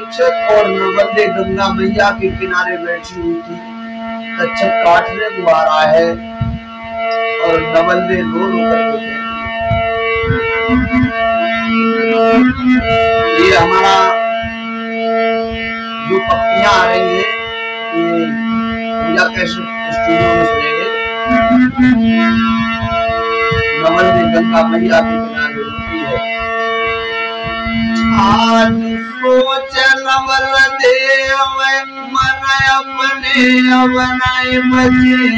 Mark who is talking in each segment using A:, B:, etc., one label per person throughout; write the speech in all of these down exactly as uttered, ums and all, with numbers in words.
A: तक्षक और नवल्ले गंगा मैया के किनारे बैठी हुई थी। तक्षक काटने को आ रहा है और नवल्ले रो रो करके कहती है। ये हमारा जो पत्नियां आ रही है ये पूजा कैसेट स्टूडियो में सुनेंगे। नवल्ले गंगा मैया के किनारे रोती है। आज सोच नवल देव मन अपने बनाए मजी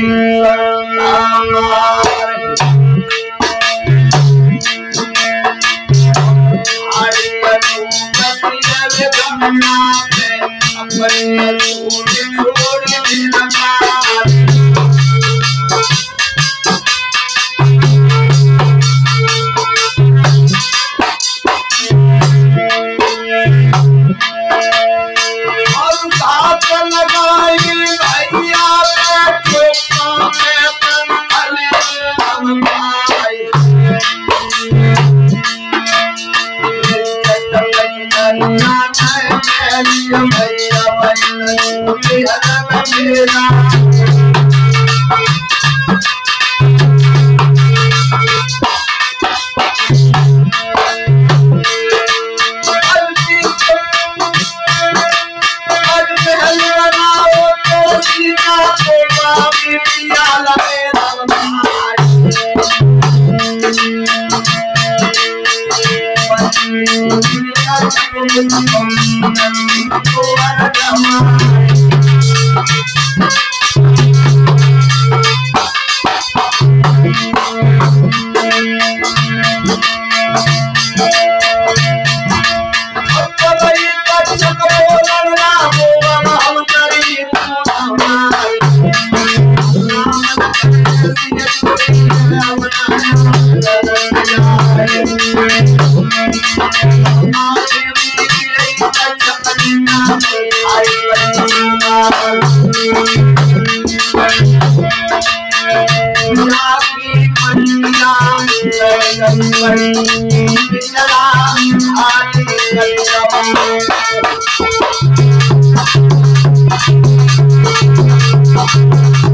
B: Thank you.